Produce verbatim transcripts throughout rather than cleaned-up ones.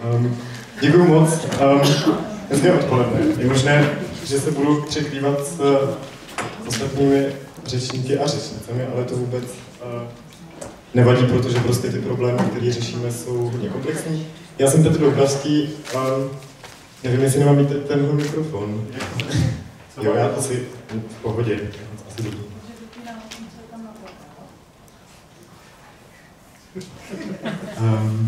Um, děkuju moc. Um, hezké odpoledne. Je možné, že se budu překrývat s, s ostatními řečníky a řečnicemi, ale to vůbec uh, nevadí, protože prostě ty problémy, které řešíme, jsou hodně komplexní. Já jsem Petr Doubravský, um, nevím, jestli nemám mít tenhle mikrofon. Jo, já asi v pohodě. Asi dobrý. Um,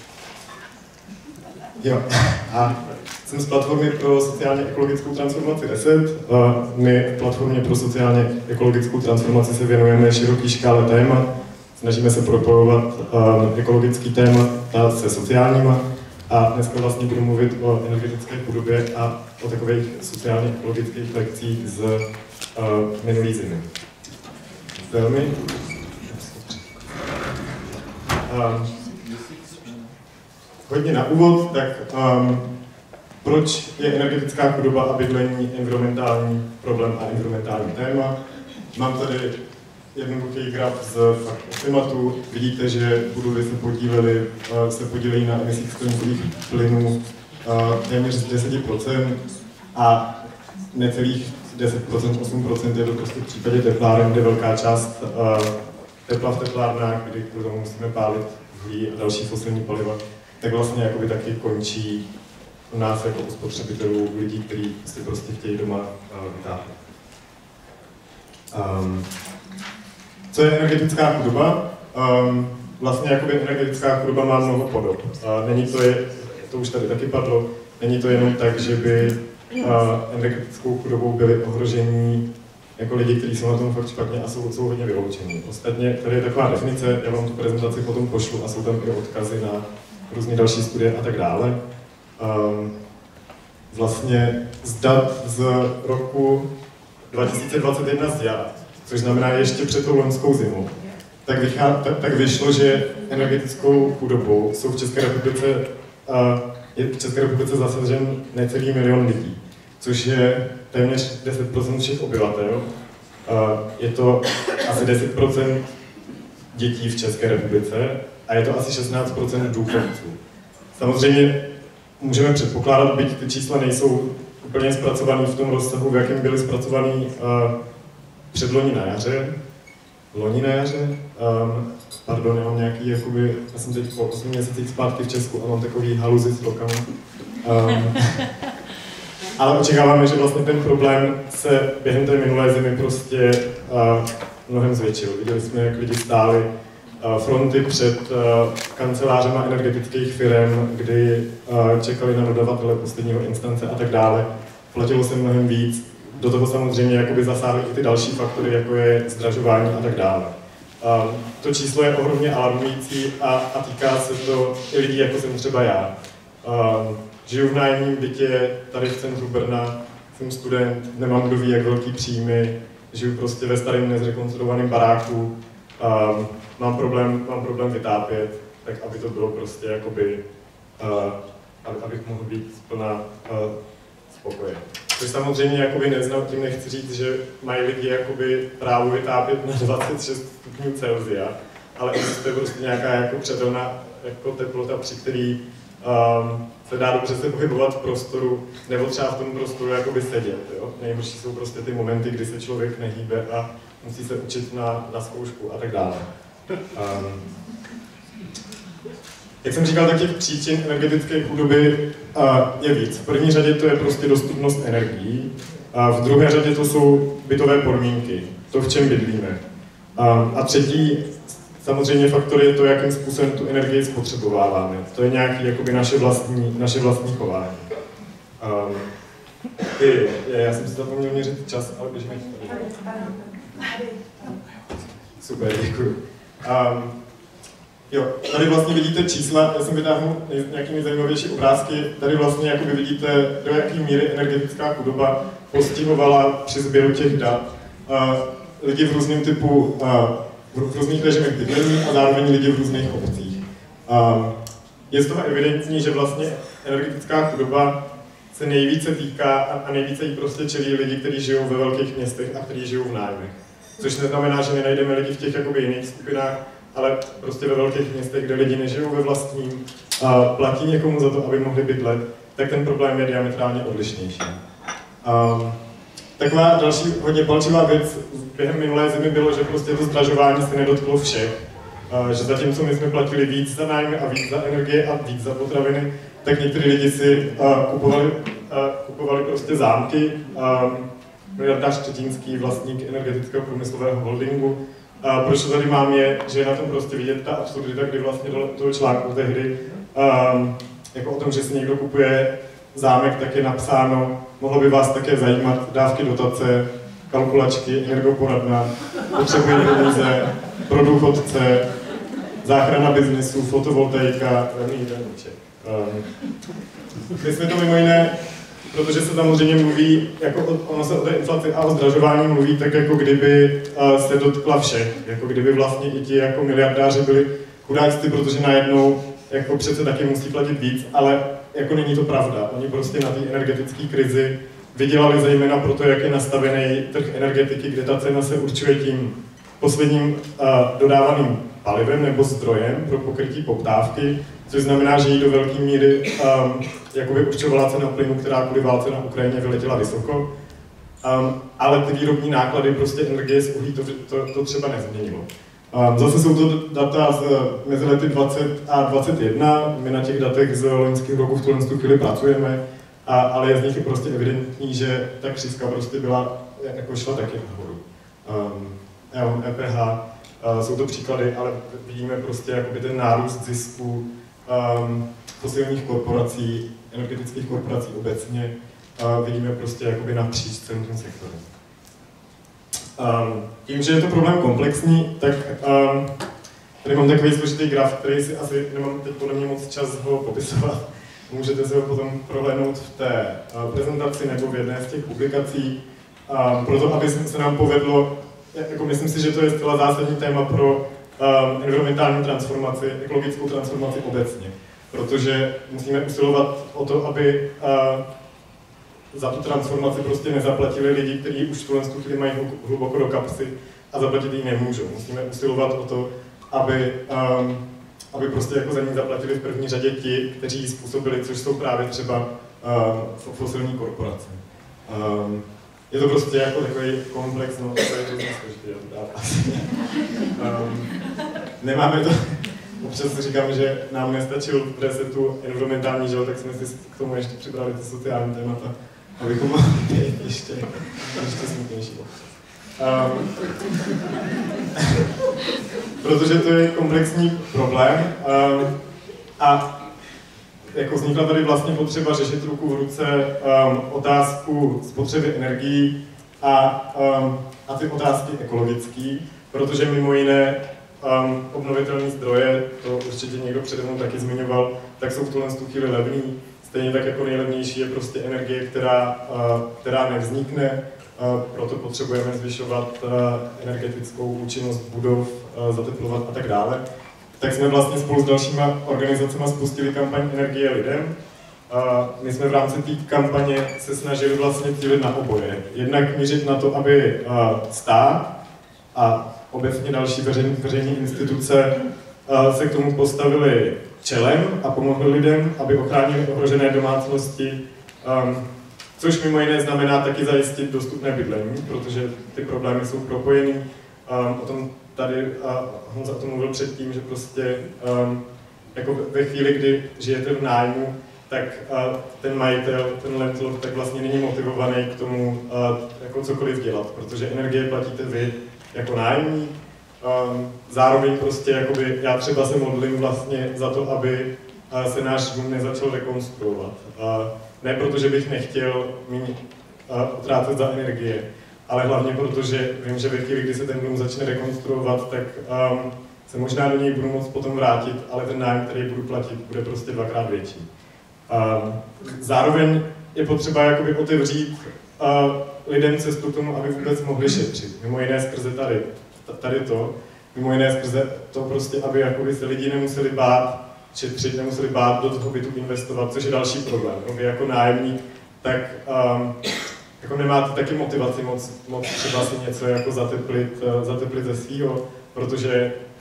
jo, a jsem z platformy pro sociálně ekologickou transformaci deset. My v platformě pro sociálně ekologickou transformaci se věnujeme široký škále témat. Snažíme se propojovat um, ekologický témata se sociálníma a dneska vlastně budu mluvit o energetické chudobě a o takových sociálně ekologických lekcích z uh, minulý zimy. Velmi. Um, hodně na úvod, tak um, proč je energetická chudoba a bydlení environmentální problém a environmentální téma? Mám tady jednoduchý graf z klimatu. Vidíte, že budovy se podílely, uh, se podílejí na emisích skleníkových plynů uh, téměř deset procent a necelých deset procent, osm procent je to prostě v případě tepláren, kde velká část uh, tepla v teplárnách, kdy k tomu musíme pálit uhlí a další fosilní paliva, tak vlastně jakoby taky končí u nás jako u spotřebitelů, lidí, kteří si prostě chtějí doma uh, vytáhnout. Um, co je energetická chudoba? Um, vlastně jakoby energetická chudoba má mnoho podob. Uh, není to, je, to už tady taky padlo, není to jenom tak, že by uh, energetickou chudobou byli ohrožení jako lidi, kteří jsou na tom fakt špatně a jsou, jsou hodně vyloučení. Ostatně tady je taková definice, já vám tu prezentaci potom pošlu a jsou tam i odkazy na různé další studie a tak dále. Um, vlastně z dat z roku dva tisíce dvacet jedna z Diat, což znamená ještě před tou loňskou zimou, tak, vychá, tak, tak vyšlo, že energetickou chudobou jsou v České republice, uh, je v České republice zasažen necelý milion lidí, což je téměř deset procent všech obyvatel. Uh, je to asi deset procent dětí v České republice a je to asi šestnáct procent důchodců. Samozřejmě můžeme předpokládat, byť ty čísla nejsou úplně zpracovaný v tom rozsahu, v jakém byly zpracovaný uh, předloni na jaře, loni na jaře, um, pardon, já mám nějaký, jakoby, já jsem teď po osmi měsících zpátky v Česku a mám takový haluzi s rokama. Um, ale očekáváme, že vlastně ten problém se během té minulé zimy prostě uh, mnohem zvětšil. Viděli jsme, jak lidi stáli uh, fronty před uh, kancelářema energetických firm, kdy uh, čekali na dodavatele posledního instance a tak dále. Platilo se mnohem víc. Do toho samozřejmě jakoby zasáhly i ty další faktory, jako je zdražování a tak dále. Uh, to číslo je ohromně alarmující a, a týká se to i lidí, jako jsem třeba já. Uh, žiju v nájemním bytě tady v centru Brna, jsem student, nemám kdo ví, jak velký příjmy, žiju prostě ve starém nezrekonstruovaném baráku, um, mám problém, mám problém vytápět, tak aby to bylo prostě jakoby, uh, abych mohl být plná uh, spokoje. Což samozřejmě jakoby neznám, tím nechci říct, že mají lidi jakoby právo vytápět na dvacet šest stupňů Celsia, ale existuje prostě nějaká jako přetelná jako teplota, při který um, se dá dobře se pohybovat v prostoru, nebo třeba v tom prostoru jakoby sedět. Jo? Nejhorší jsou prostě ty momenty, kdy se člověk nehýbe a musí se učit na, na zkoušku a tak dále. Um, jak jsem říkal, tak těch příčin energetické chudoby uh, je víc. V první řadě to je prostě dostupnost energií, a v druhé řadě to jsou bytové podmínky, to, v čem bydlíme. Um, a třetí samozřejmě faktor je to, jakým způsobem tu energii spotřebováváme. To je nějaký jakoby naše vlastní, naše vlastní chování. Um, ty, já jsem si zapomněl měřit čas, ale běžíme tady. Super, děkuji. Um, jo, tady vlastně vidíte čísla, já jsem vytáhnul nějakými zajímavější obrázky. Tady vlastně jakoby vidíte, do jaké míry energetická chudoba postihovala při sběru těch dat uh, lidi v různém typu uh, v různých režimech bydlení a zároveň lidi v různých obcích. Um, je z toho evidentní, že vlastně energetická chudoba se nejvíce týká a, a nejvíce jí prostě čelí lidi, kteří žijou ve velkých městech a kteří žijou v nájmech. Což neznamená, že nenajdeme lidi v těch jakoby jiných skupinách, ale prostě ve velkých městech, kde lidi nežijou ve vlastním, a platí někomu za to, aby mohli bydlet, tak ten problém je diametrálně odlišnější. Um, taková další hodně palčivá věc během minulé zimy bylo, že prostě to zdražování se nedotklo všech. Uh, že zatímco my jsme platili víc za nájmy a víc za energie a víc za potraviny, tak někteří lidi si uh, kupovali, uh, kupovali prostě zámky. Um, miliardář Štětínský, vlastník energetického průmyslového holdingu. Uh, proč to tady mám je, že je na tom prostě vidět ta absurdita, kdy vlastně do toho článku tehdy um, jako o tom, že si někdo kupuje zámek, tak je napsáno, mohlo by vás také zajímat dávky dotace, kalkulačky, energoporadna, potřebujeme peníze, pro důchodce, záchrana biznesu, fotovoltaika, levný jídelníček. Um, my jsme to mimo jiné, protože se samozřejmě mluví, jako o, ono se o té inflaci a o zdražování mluví tak, jako kdyby uh, se dotkla všech, jako kdyby vlastně i ti jako miliardáři byli chudáci, protože najednou jako přece taky musí platit víc, ale jako není to pravda. Oni prostě na té energetické krizi vydělali zejména proto, jak je nastavený trh energetiky, kde ta cena se určuje tím posledním uh, dodávaným palivem nebo zdrojem pro pokrytí poptávky, což znamená, že jí do velké míry um, jakoby určovala cena plynu, která kvůli válce na Ukrajině vyletěla vysoko. Um, ale ty výrobní náklady prostě energie z uhlí to, to, to třeba nezměnilo. Um, zase jsou to data z mezi lety dvacet a dvacet jedna, my na těch datech z loňských roků v tuhle chvíli pracujeme, a, ale je z nich je prostě evidentní, že ta křízka prostě byla, jako šla taky nahoru. Um, E O N, E P H, uh, jsou to příklady, ale vidíme prostě jakoby ten nárůst zisků um, fosilních korporací, energetických korporací obecně, uh, vidíme prostě jakoby napříč celým tím sektorem. Um, tím, že je to problém komplexní, tak um, tady mám takový složitý graf, který si asi nemám teď podle mě moc čas ho popisovat. Můžete si ho potom prohlédnout v té uh, prezentaci nebo v jedné z těch publikací. Um, proto, aby se nám povedlo, jako myslím si, že to je zcela zásadní téma pro um, environmentální transformaci, ekologickou transformaci obecně. Protože musíme usilovat o to, aby uh, za tu transformaci prostě nezaplatili lidi, kteří už v tuhle chvíli mají hluboko do kapsy a zaplatit ji nemůžou. Musíme usilovat o to, aby, um, aby prostě jako za ní zaplatili v první řadě ti, kteří ji způsobili, což jsou právě třeba um, fosilní korporace. Um, je to prostě jako takový komplex, no to je hrozně složitý, um, nemáme to, občas si říkám, že nám nestačil v resetu environmentální žel, tak jsme si k tomu ještě přibrali ty sociální témata, abychom mohli být ještě, ještě smutnější. Um, protože to je komplexní problém um, a jako vznikla tady vlastně potřeba řešit ruku v ruce um, otázku spotřeby energií a, um, a ty otázky ekologické, protože mimo jiné um, obnovitelné zdroje, to určitě někdo přede mnou taky zmiňoval, tak jsou v tuhle chvíli levný. Stejně tak jako nejlevnější je prostě energie, která, uh, která nevznikne, uh, proto potřebujeme zvyšovat uh, energetickou účinnost budov, uh, zateplovat a tak dále. Tak jsme vlastně spolu s dalšíma organizacemi spustili kampaň Energie lidem. My jsme v rámci té kampaně se snažili vlastně cílit na oboje. Jednak mířit na to, aby stát a obecně další veřejné instituce se k tomu postavili čelem a pomohli lidem, aby ochránili ohrožené domácnosti, což mimo jiné znamená taky zajistit dostupné bydlení, protože ty problémy jsou propojený. O tom tady a Honza o tom mluvil předtím, že prostě um, jako ve chvíli, kdy žijete v nájmu, tak uh, ten majitel, ten landlord, tak vlastně není motivovaný k tomu uh, jako cokoliv dělat, protože energie platíte vy jako nájemní. Um, zároveň prostě jakoby, já třeba se modlím vlastně za to, aby uh, se náš dům nezačal rekonstruovat. Uh, ne proto, že bych nechtěl mít uh, utrácet za energie, ale hlavně proto, že vím, že ve chvíli, kdy se ten dům začne rekonstruovat, tak um, se možná do něj budu moct potom vrátit, ale ten nájem, který budu platit, bude prostě dvakrát větší. Um, zároveň je potřeba jakoby otevřít uh, lidem cestu k tomu, aby vůbec mohli šetřit. Mimo jiné skrze tady, tady to, mimo jiné skrze to prostě, aby jakoby se lidi nemuseli bát šetřit, nemuseli bát do toho bytu investovat, což je další problém. No, vy jako nájemník, tak um, jako nemáte taky motivaci moc, moc třeba si něco jako zateplit, zateplit ze svýho, protože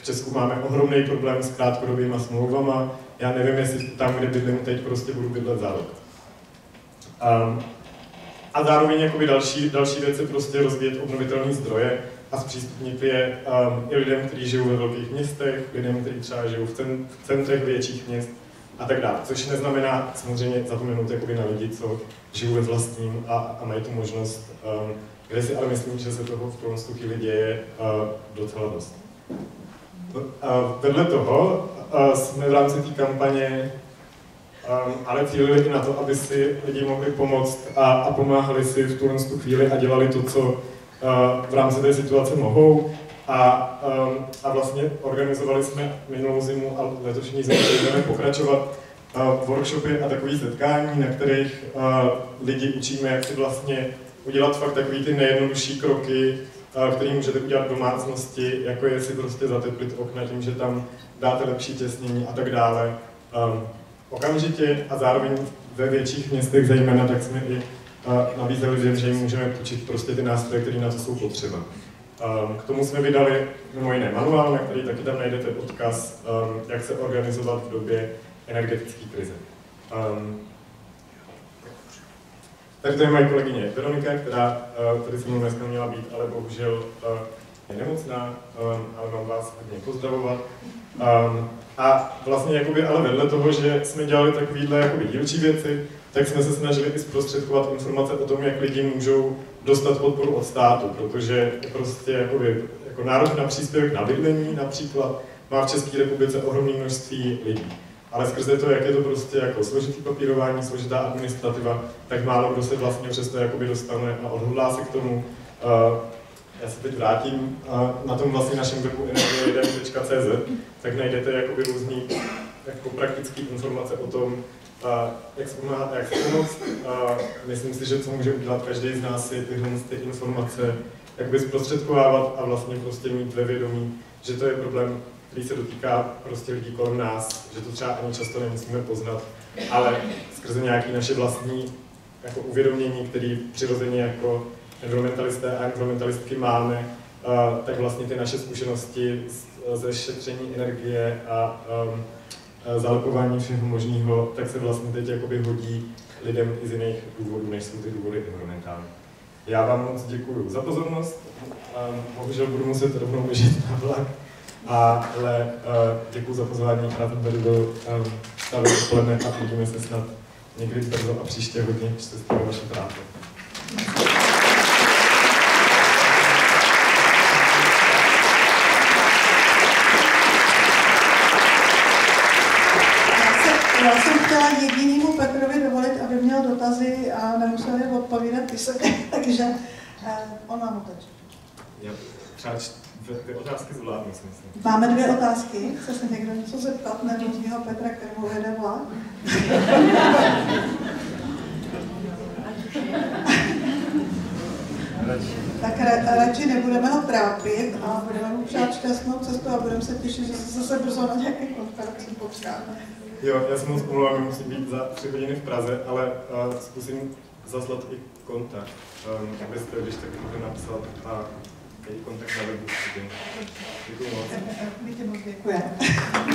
v Česku máme ohromný problém s krátkodobými smlouvama. Já nevím, jestli tam, kde bydlím teď, prostě budu bydlet za rok. Um, a zároveň jakoby další, další věc je prostě rozvíjet obnovitelné zdroje a zpřístupnit je um, i lidem, kteří žijou ve velkých městech, lidem, kteří třeba žijou v, cen, v centrech větších měst a tak dále. Což neznamená samozřejmě zapomenout jakoby na lidi, co žijou ve vlastním a, a mají tu možnost, um, kde si ale myslím, že se toho v tom chvíli děje uh, docela dost. A vedle toho uh, jsme v rámci té kampaně um, ale cílili i na to, aby si lidi mohli pomoct a, a pomáhali si v tuhle chvíli a dělali to, co uh, v rámci té situace mohou. A, um, a vlastně organizovali jsme minulou zimu a letošní zimu budeme pokračovat uh, workshopy a takové setkání, na kterých uh, lidi učíme, jak si vlastně udělat fakt takový ty nejjednodušší kroky, který můžete udělat v domácnosti, jako je si prostě zateplit okna tím, že tam dáte lepší těsnění a tak dále. Um, okamžitě a zároveň ve větších městech zejména, tak jsme i uh, nabízeli lidem, že jim můžeme půjčit prostě ty nástroje, které na to jsou potřeba. Um, k tomu jsme vydali mimo jiné manuál, na který taky tam najdete odkaz, um, jak se organizovat v době energetické krize. Um, Takže to je moje kolegyně Veronika, která uh, tady se mnou dneska měla být, ale bohužel uh, je nemocná, um, ale mám vás hodně pozdravovat. Um, a vlastně jakoby, ale vedle toho, že jsme dělali takovýhle jakoby dílčí věci, tak jsme se snažili i zprostředkovat informace o tom, jak lidi můžou dostat podporu od státu, protože prostě jakoby, jako nárok na příspěvek na bydlení například má v České republice ohromné množství lidí. Ale skrze to, jak je to prostě jako složitý papírování, složitá administrativa, tak málo kdo se vlastně přesto jakoby dostane a odhodlá se k tomu. Uh, já se teď vrátím uh, na tom vlastně našem webu energie jeden tečka cé zet, tak najdete jakoby různý jako praktické informace o tom, uh, jak se pomáhat a jak se pomoct. Uh, myslím si, že co může udělat každý z nás je tyhle ty informace jakoby zprostředkovávat a vlastně prostě mít ve vědomí, že to je problém, který se dotýká prostě lidí kolem nás, že to třeba ani často nemusíme poznat, ale skrze nějaké naše vlastní jako uvědomění, které přirozeně jako environmentalisté a environmentalistky máme, uh, tak vlastně ty naše zkušenosti ze šetření energie a um, zalepování všeho možného, tak se vlastně teď jakoby hodí lidem i z jiných důvodů, než jsou ty důvody environmentální. Já vám moc děkuji za pozornost, um, bohužel budu muset rovnou běžet na vlak. Ale uh, děkuji za pozvání, rád jsem tady byl um, stále dopoledne a uvidíme se snad někdy brzo a příště hodně štěstí ve vaší práci. Já jsem chtěla jedinému Petrovi dovolit, aby měl dotazy a nemusel je odpovídat písemně, takže uh, on vám otečí. Já třeba ty otázky zvládnu, si myslím. Máme dvě otázky. Chce se někdo něco zeptat nervózního Petra, kterému jede vlak? Tak ra radši nebudeme ho trápit a budeme mu přát šťastnou cestu a budeme se těšit, že se zase brzo na nějaké konferenci potkáme. Jo, já se moc omlouvám, musím být za tři hodiny v Praze, ale uh, zkusím zaslat i kontakt, um, abyste, když tak můžete napsat a její kontakt na webu. Děkuji moc. My tě moc děkujeme.